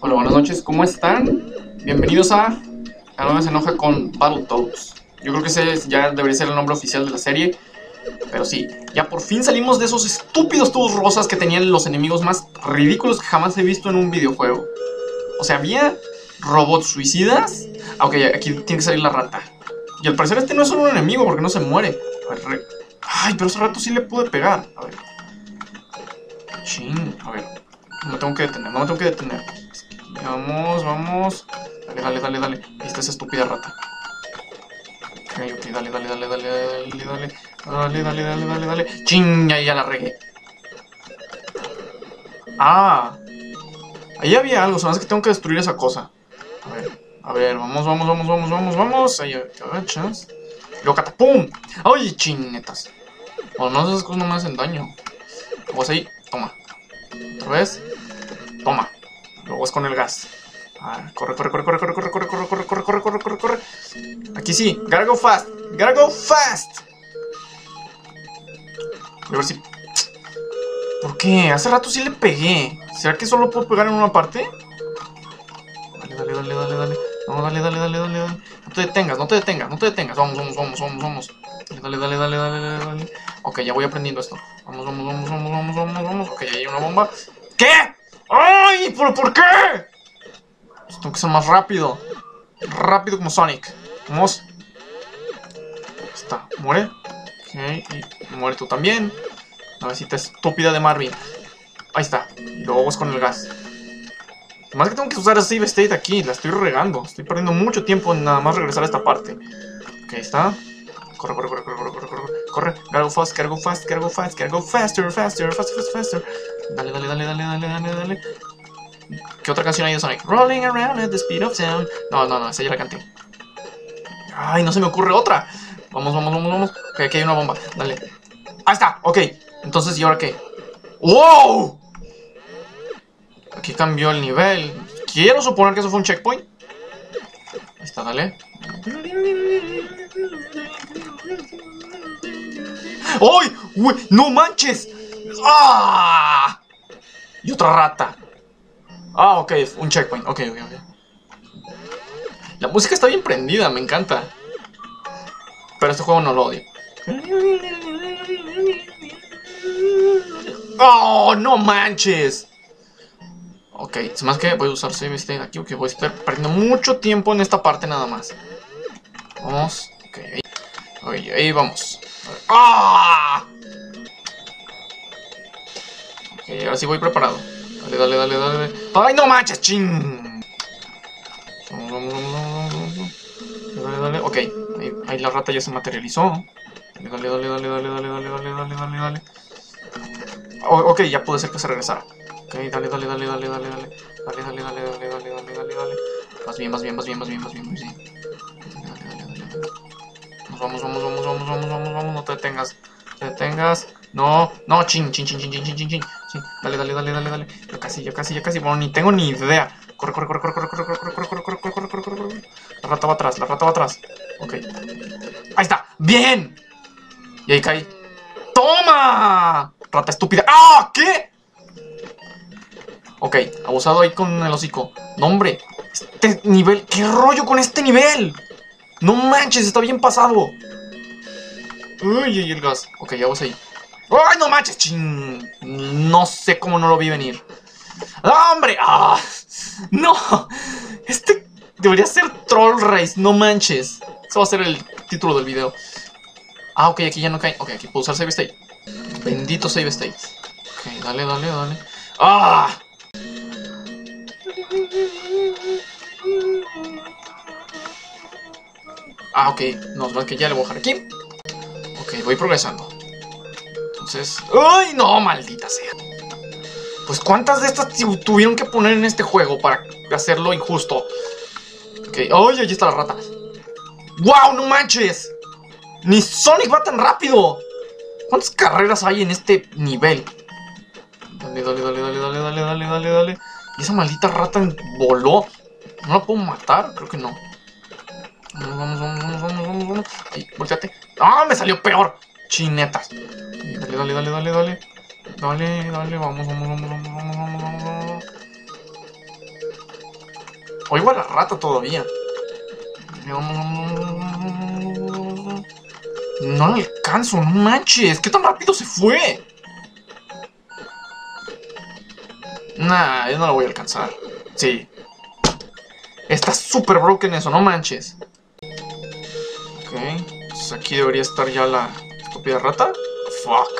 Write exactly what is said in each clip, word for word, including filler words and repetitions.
Hola, buenas noches, ¿cómo están? Bienvenidos a A No Me Se Enoja con Battletoads. Yo creo que ese ya debería ser el nombre oficial de la serie. Pero sí, ya por fin salimos de esos estúpidos tubos rosas que tenían los enemigos más ridículos que jamás he visto en un videojuego. O sea, había robots suicidas. Ah, ok, aquí tiene que salir la rata. Y al parecer este no es solo un enemigo porque no se muere. A ver, re... Ay, pero ese rato sí le pude pegar. A ver. Chin, a ver. No me tengo que detener, no me tengo que detener. Vamos, vamos. Dale, dale, dale, dale. Ahí está esa estúpida rata. Ok, ok, dale, dale, dale, dale, dale, dale. Dale, dale, dale, dale, dale. Chin, ya, ya la regué. Ah. Ahí había algo, sabes que tengo que destruir esa cosa. A ver, a ver, vamos, vamos, vamos, vamos, vamos, vamos. Ahí te agachas. Luego catapum. Ay, chinetas. Bueno, no, esas cosas no me hacen daño. Luego ahí, toma. Otra vez. Toma. Luego es con el gas. Ah, corre, corre, corre, corre, corre, corre, corre, corre, corre, corre, corre, corre, corre, corre. Aquí sí, gotta go fast. Gotta go fast. A ver si... ¿Por qué? Hace rato sí le pegué. ¿Será que solo puedo pegar en una parte? Dale, dale, dale, dale, dale. No, dale, dale, dale, dale, dale. No te detengas, no te detengas, no te detengas. Vamos, vamos, vamos, vamos, vamos. Dale, dale, dale, dale, dale, dale. Ok, ya voy aprendiendo esto. Vamos, vamos, vamos, vamos, vamos, vamos, vamos. Ok, ahí hay una bomba. ¿Qué? ¡Ay! ¿Pero por qué? Pues tengo que ser más rápido. Rápido como Sonic. Vamos. Está, muere. Ok, y muere tú también. Navecita estúpida de Marvin. Ahí está. Y luego vamos con el gas. Más que tengo que usar el save state aquí. La estoy regando. Estoy perdiendo mucho tiempo en nada más regresar a esta parte. Ok, ahí está. Corre, corre, corre, corre, corre, corre, corre. Corre. Gotta go fast, gotta go fast, gotta go fast, gotta go faster, faster, faster, faster, faster. Dale, dale, dale, dale, dale, dale, dale. ¿Qué otra canción hay de Sonic? Rolling around at the speed of sound. No, no, no, esa ya la canté. Ay, no se me ocurre otra. Vamos, vamos, vamos, vamos. Ok, aquí hay una bomba. Dale. Ahí está, ok. Entonces, ¿y ahora qué? ¡Wow! Aquí cambió el nivel. Quiero suponer que eso fue un checkpoint. Ahí está, dale. ¡Ay! ¡Uy! ¡No manches! ¡Ah! Y otra rata. Ah, ok, un checkpoint. Ok, ok, ok. La música está bien prendida, me encanta. Pero este juego no lo odio. ¡Oh, no manches! Ok, es más que voy a usar save state aquí, ok, voy a estar perdiendo mucho tiempo en esta parte nada más. Vamos, ok, ahí, ahí, ahí vamos. ¡Ah! Ok, ahora sí voy preparado. Dale, dale, dale, dale. ¡Ay, no manches! ¡Ching! Vamos, vamos, vamos, vamos, vamos. Dale, dale, ok, ahí, ahí la rata ya se materializó. Dale, dale, dale, dale, dale, dale, dale, dale, dale, dale, dale. Oh, ok, ya puede ser que se regresara. Ok, dale, dale, dale, dale, dale, dale. Dale, dale, dale, dale, dale, dale, dale, dale. Más bien, más bien, más bien, más bien, más bien, más bien. Dale, dale, dale, dale. Vamos, vamos, vamos, vamos, vamos, vamos, vamos, vamos, no te detengas. Te detengas. No, no, chin, chin, chin, chin, chin, chin, chin, chin. Dale, dale, dale, dale, dale. Ya casi, ya casi, ya casi. Bueno, ni tengo ni idea. Corre, corre, corre, corre, corre, corre, corre, corre, corre, corre, corre, corre, corre, corre. La rata va atrás, la rata va atrás. Ok. Ahí está. ¡Bien! Y ahí caí. ¡Toma! Rata estúpida. ¡Ah! ¿Qué? Ok, abusado ahí con el hocico. No, hombre. Este nivel. ¿Qué rollo con este nivel? No manches, está bien pasado. Uy, y el gas. Ok, ya vamos ahí. ¡Ay, no manches! Chin. No sé cómo no lo vi venir. ¡Ah, hombre! ¡Ah! ¡No! Este debería ser Troll Race. No manches. Eso va a ser el título del video. Ah, ok, aquí ya no cae. Ok, aquí puedo usar save state. Bendito save state. Ok, dale, dale, dale. ¡Ah! Ah, ok. No, es más que ya le voy a dejar aquí. Ok, voy progresando. Entonces... ¡Ay, no! Maldita sea. Pues ¿cuántas de estas tuvieron que poner en este juego para hacerlo injusto? Ok. ¡Ay, ahí está la rata! ¡Wow! ¡No manches! ¡Ni Sonic va tan rápido! ¿Cuántas carreras hay en este nivel? Dale, dale, dale, dale, dale, dale, dale, dale, dale. ¿Y esa maldita rata voló? ¿No la puedo matar? Creo que no. Vamos, vamos, vamos, vamos, vamos, vamos, vamos. Ahí, volteate. ¡Ah! Me salió peor. Chinetas. Dale, dale, dale, dale, dale. Dale, dale, vamos, vamos, vamos, vamos, vamos, vamos, vamos. Oigo a la rata todavía. No la alcanzo, no manches. ¿Qué tan rápido se fue? Nah, yo no la voy a alcanzar. Sí. Está súper broken eso, no manches. Ok. Entonces aquí debería estar ya la estúpida rata. Fuck.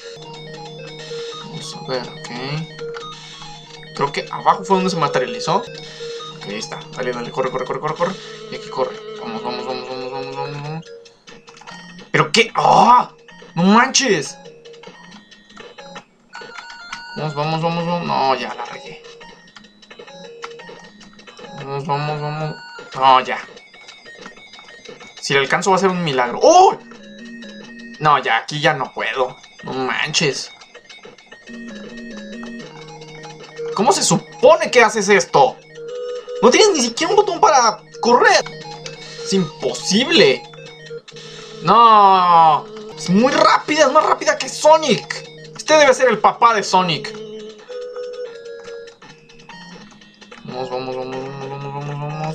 Vamos a ver, ok. Creo que abajo fue donde se materializó. Ok, ahí está. Dale, dale, corre, corre, corre, corre, corre. Y aquí corre. Vamos, vamos, vamos, vamos, vamos, vamos, vamos. ¿Pero qué? ¡Ah! ¡No manches! Vamos, vamos, vamos, vamos. No, ya la regué. Vamos, vamos, vamos. No, ya. Si le alcanzo va a ser un milagro. ¡Oh! No, ya, aquí ya no puedo. No manches. ¿Cómo se supone que haces esto? No tienes ni siquiera un botón para correr. Es imposible. No. Es muy rápida, es más rápida que Sonic. Este debe ser el papá de Sonic. Vamos, vamos, vamos, vamos, vamos, vamos, vamos.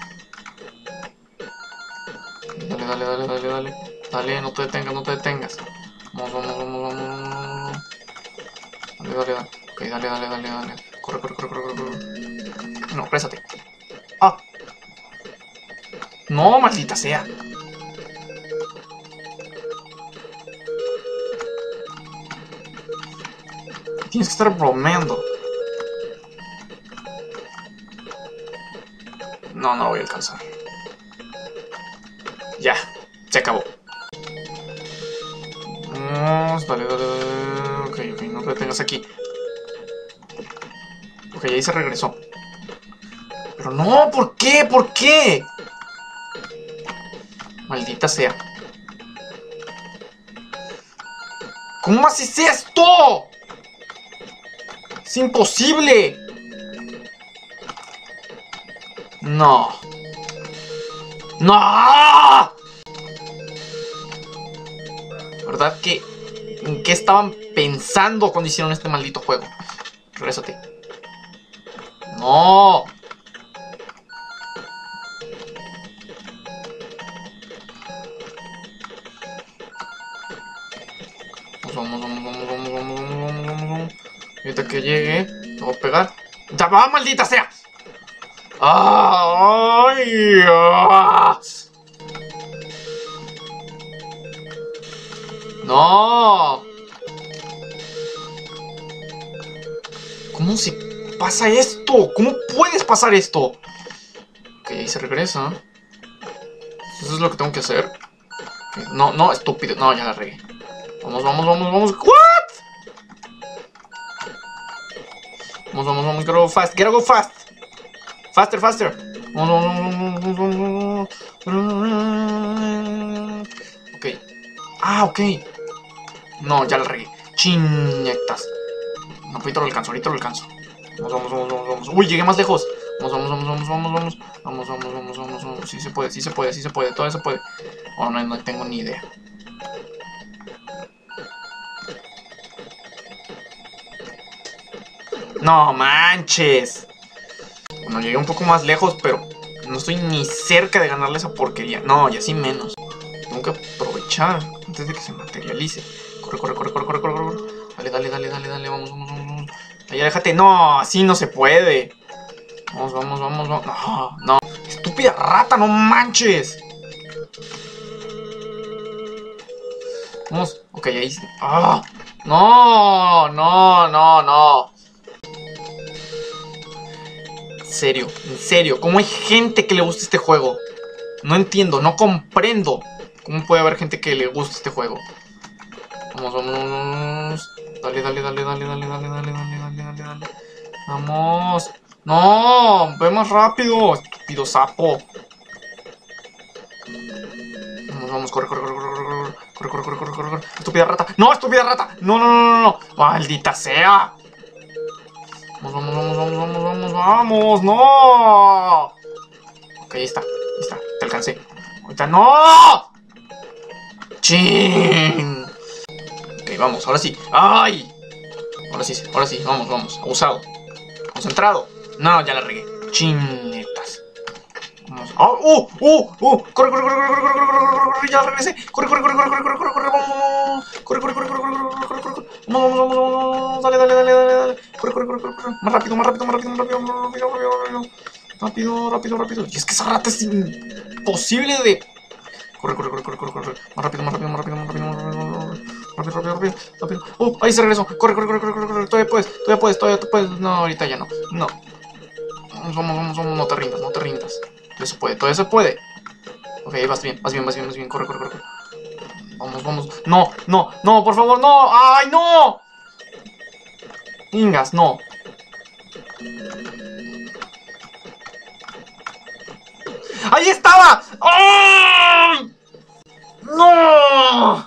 Dale, dale, dale, dale, dale. Dale, no te detengas, no te detengas. Vamos, vamos, vamos, vamos, vamos. Dale, dale, dale. Ok, dale, dale, dale, dale. Corre, corre, corre, corre, corre. No, présate. Ah. No, maldita sea. Tienes que estar bromeando. No, no lo voy a alcanzar. Ya, se acabó. Vamos, dale, dale, dale. Ok, ok, no te detengas aquí. Ok, ahí se regresó. Pero no, ¿por qué? ¿Por qué? Maldita sea. ¿Cómo haces esto? ¡Es imposible! No. ¡No! ¿Verdad que... ¿En qué estaban pensando cuando hicieron este maldito juego? Regrésate. ¡No! Vamos, vamos, vamos, vamos, vamos, vamos, vamos, vamos, vamos. Ahorita que llegue, te voy a pegar. ¡Ya va, maldita sea! ¡Ay! ¡Ah! ¡No! ¿Cómo se pasa esto? ¿Cómo puedes pasar esto? Ok, ahí se regresa. Eso es lo que tengo que hacer. Okay. No, no, estúpido. No, ya la regué. Vamos, vamos, vamos, vamos. ¿What? Vamos, vamos, vamos. Gotta go fast. Gotta go fast. Faster, faster. Vamos, vamos, vamos, vamos, vamos. Ok. Ah, ok. No, ya la regué. Chiñetas. No, ahorita lo alcanzo, ahorita lo alcanzo. Vamos, vamos, vamos, vamos, vamos. Uy, llegué más lejos. Vamos, vamos, vamos, vamos, vamos, vamos. Vamos, vamos, vamos, vamos, vamos. Sí se puede, sí se puede, sí se puede. Todo se puede. Oh, no, no tengo ni idea. No manches. Bueno, llegué un poco más lejos, pero no estoy ni cerca de ganarle esa porquería. No, y así menos. Tengo que aprovechar antes de que se materialice. Corre, corre, corre, corre, corre, corre, corre. Dale, dale, dale, dale, dale. Vamos, vamos, vamos, vamos. Allá, déjate. No, así no se puede. Vamos, vamos, vamos, vamos. No, no. Estúpida rata, no manches. Vamos. Ok, ahí. Ah. No, no, no, no. En serio, en serio. ¿Cómo hay gente que le gusta este juego? No entiendo, no comprendo. ¿Cómo puede haber gente que le guste este juego? Vamos, vamos, vamos. Dale, dale, dale, dale, dale, dale, dale, dale, dale, dale, dale. Vamos. No, ve más rápido, estúpido sapo. Vamos, vamos, corre, corre, corre, corre, corre, corre, corre, corre, corre, corre, corre. Estúpida rata. No, estúpida rata. No, no, no, no, no. Maldita sea. Vamos, vamos, vamos, vamos, vamos, vamos, vamos. No. Ok, ahí está, ahí está. Te alcancé. Ahorita no. Chin. Ok, vamos, ahora sí. ¡Ay! Ahora sí, ahora sí, vamos, vamos. Abusado. Concentrado. No, ya la regué. Chinetas. Vamos. ¡Oh! ¡Oh! ¡Oh! ¡Oh! ¡Corre, corre, corre, corre, corre, corre, corre, corre, corre! ¡Ya regresé! ¡Corre, corre, corre, corre, corre, corre, corre, corre! ¡Vamos! ¡Corre, corre, corre, corre, corre, corre, corre, corre! ¡Vamos, vamos, vamos, vamos! ¡Dale, dale, dale, dale, dale! ¡Corre, corre, corre, corre, corre! ¡Más rápido, más rápido, más rápido, más rápido, más rápido, más rápido! Rápido, rápido, rápido. Y es que esa rata es imposible de... Corre, corre, corre, corre, corre, corre. Más rápido, más rápido, más rápido, más rápido, más rápido, más rápido, rápido, rápido, rápido, rápido. ¡Oh! Ahí se regresó. Corre, corre, corre, corre, corre, corre. Todavía puedes, todavía puedes, todavía te puedes. No, ahorita ya no. No. Vamos, vamos, vamos, vamos. No te rindas, no te rindas. Todavía se puede, todavía se puede. Ok, vas bien, vas bien, vas bien, vas bien. Corre, corre, corre. Vamos, vamos. No, no, no, por favor, no. ¡Ay, no! Ingas, no. ¡Ahí estaba! ¡Ay! ¡No!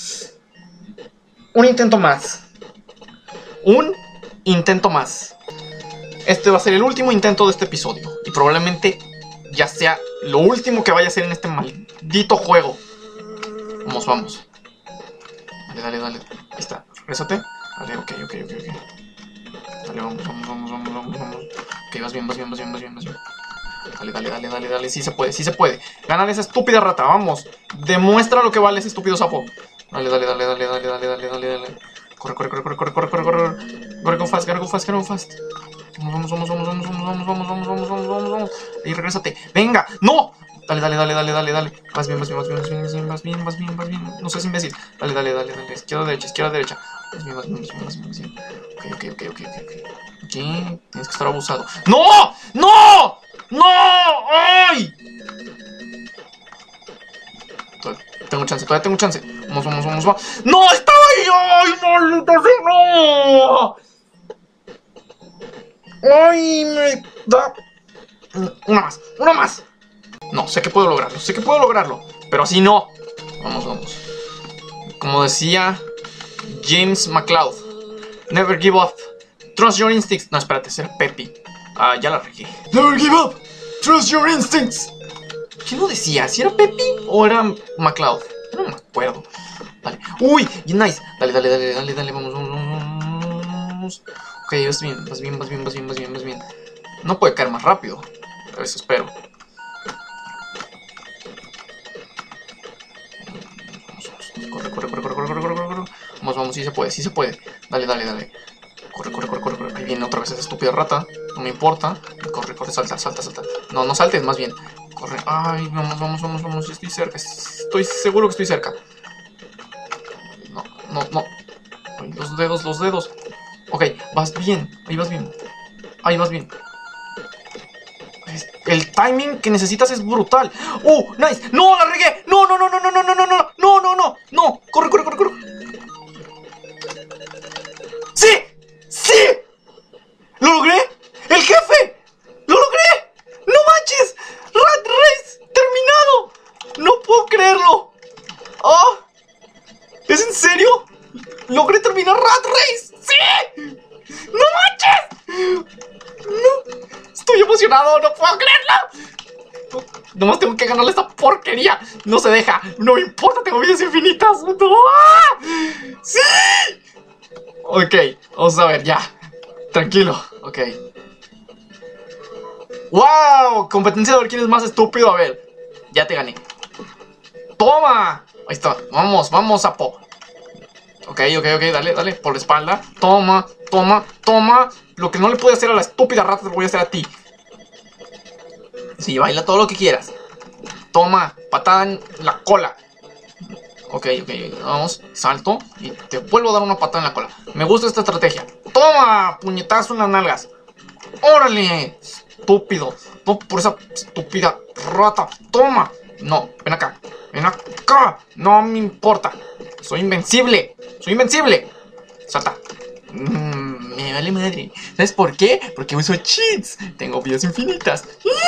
Un intento más. Un intento más. Este va a ser el último intento de este episodio. Y probablemente ya sea lo último que vaya a hacer en este maldito juego. Vamos, vamos. Dale, dale, dale. Ahí está. Regrésate. Dale, ok, ok, ok, ok. Dale, vamos, vamos, vamos, vamos, vamos, vamos. Ok, vas bien, vas bien, vas bien, vas bien, vas bien. Dale, dale, dale, dale, dale. Sí se puede, sí se puede. Gánale a esa estúpida rata, vamos. Demuestra lo que vale ese estúpido sapo. Dale, dale, dale, dale, dale, dale, dale, dale, dale. Corre, corre, corre, corre, corre, corre, corre, corre. Corre, go fast, go fast, go fast. Vamos, vamos, vamos, vamos, vamos, vamos, vamos, vamos, vamos, vamos, vamos, vamos. Y regrésate. Venga, no. Dale, dale, dale, dale, dale, dale. Vas bien, vas bien, vas bien, vas bien, vas bien, vas bien, vas bien, vas bien. No seas imbécil. Dale, dale, dale, dale. Izquierda, derecha, izquierda, derecha. Vas bien, vas bien, vas bien, vas bien, vas bien. Ok, ok, ok, ok, ok. Aquí tienes que estar abusado. ¡No! ¡No! ¡No! ¡Ay! Todavía tengo chance, todavía tengo chance. Vamos, vamos, vamos, vamos. ¡No! ¡Estaba ahí! ¡Ay, maldita sea! ¡No! ¡Ay! Me da... Una más, una más. No, sé que puedo lograrlo, sé que puedo lograrlo. Pero así no. Vamos, vamos. Como decía James McCloud, never give up. Trust your instincts. No, espérate, ser Pepi. Ah, ya la regué. Never give up. Trust your instincts. ¿Quién lo decía? ¿Si era Pepi o era McCloud? No me acuerdo. Vale. Uy, nice. Dale, dale, dale, dale, dale. Vamos, vamos, vamos. Ok, vas bien, vas bien, vas bien, vas bien, vas bien, vas bien. No puede caer más rápido. Pero eso espero. Corre, corre, corre, corre, corre, corre, corre, corre. Vamos, vamos, sí se puede, sí se puede. Dale, dale, dale. Corre, corre, corre, corre, corre. Ahí viene otra vez esa estúpida rata. No me importa. Corre, corre, salta, salta, salta. No, no saltes, más bien. Corre. Ay, vamos, vamos, vamos, vamos. Estoy cerca. Estoy seguro que estoy cerca. No, no, no. Ay, los dedos, los dedos. Ok, vas bien. Ahí vas bien. Ahí vas bien. El timing que necesitas es brutal. ¡Oh, nice! ¡No, la regué! ¡No, no, no, no, no, no, no, no, no! ¡No, no, no! ¡No! ¡Corre, corre, corre, corre! ¡Sí! ¡Sí! ¿Lo logré? ¡El jefe! ¡Lo logré! ¡No manches! ¡Rat Race! ¡Terminado! ¡No puedo creerlo! ¡Oh! ¿Es en serio? ¡Logré terminar Rat Race! ¡Sí! ¡No manches! ¡No! Estoy emocionado, no puedo creerlo. Nomás tengo que ganarle esta porquería. No se deja, no me importa, tengo vidas infinitas. ¡No! ¡Sí! Ok, vamos a ver, ya. Tranquilo, ok. ¡Wow! Competencia de ver quién es más estúpido. A ver, ya te gané. ¡Toma! Ahí está, vamos, vamos, sapo. Ok, ok, ok, dale, dale, por la espalda. Toma, toma, toma. Lo que no le pude hacer a la estúpida rata te lo voy a hacer a ti. Sí, baila todo lo que quieras. Toma, patada en la cola. Ok, ok, vamos, salto y te vuelvo a dar una patada en la cola. Me gusta esta estrategia. Toma, puñetazo en las nalgas. ¡Órale! Estúpido. No por esa estúpida rata. Toma. No, ven acá. Ven acá. No me importa. Soy invencible. Soy invencible. Salta. Mm, me vale madre. ¿Sabes por qué? Porque uso cheats. Tengo vidas infinitas.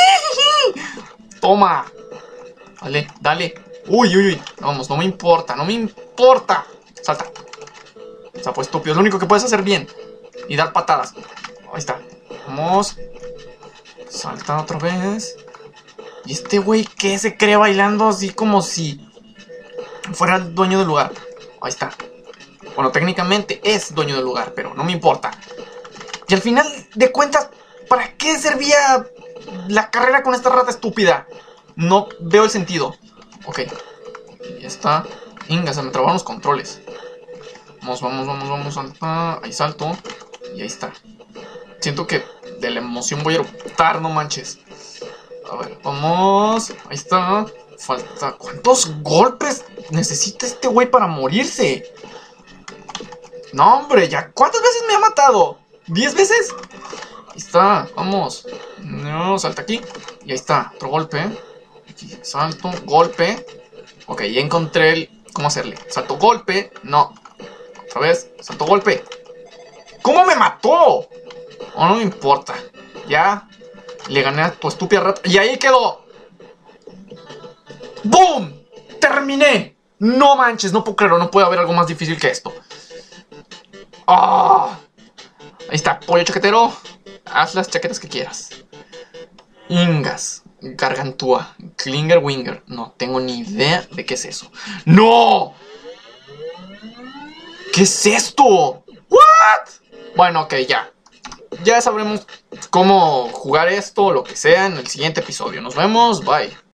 Toma. Dale, dale. Uy, uy, uy. Vamos, no me importa, no me importa. Salta. Sapo estúpido. Es lo único que puedes hacer bien. Y dar patadas. Ahí está. Vamos. Salta otra vez. Y este güey que se cree bailando así como si fuera el dueño del lugar. Ahí está. Bueno, técnicamente es dueño del lugar, pero no me importa. Y al final de cuentas, ¿para qué servía la carrera con esta rata estúpida. No veo el sentido. Ok. Ya está. Inga, se me trabaron los controles. Vamos, vamos, vamos, vamos. Salta. Ahí salto. Y ahí está. Siento que de la emoción voy a eruptar, no manches. A ver, vamos. Ahí está. Falta. ¿Cuántos golpes necesita este güey para morirse? No, hombre, ya. ¿Cuántas veces me ha matado? ¿Diez veces? Ahí está, vamos. No, salta aquí. Y ahí está, otro golpe. Aquí, salto, golpe. Ok, ya encontré el... ¿Cómo hacerle? Salto, golpe. No. Otra vez, salto, golpe. ¿Cómo me mató? Oh, no me importa. Ya le gané a tu estúpida rata. Y ahí quedó. ¡Boom! ¡Terminé! No manches, no puedo creerlo. No puede haber algo más difícil que esto. ¡Oh! Ahí está, pollo chaquetero. Haz las chaquetas que quieras. Ingas, Gargantúa, Klinger Winger. No tengo ni idea de qué es eso. ¡No! ¿Qué es esto? ¿What? Bueno, ok, ya. Ya sabremos cómo jugar esto o lo que sea en el siguiente episodio. Nos vemos, bye.